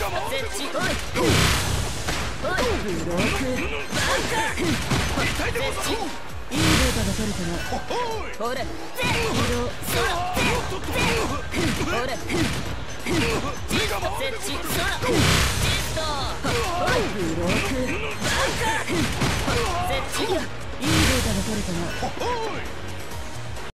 設置。おいブロック設置。いいデータが取れたな。ほれ移動そらほれ設置そらジスト。おいブロック設置。いいデータが取れたな。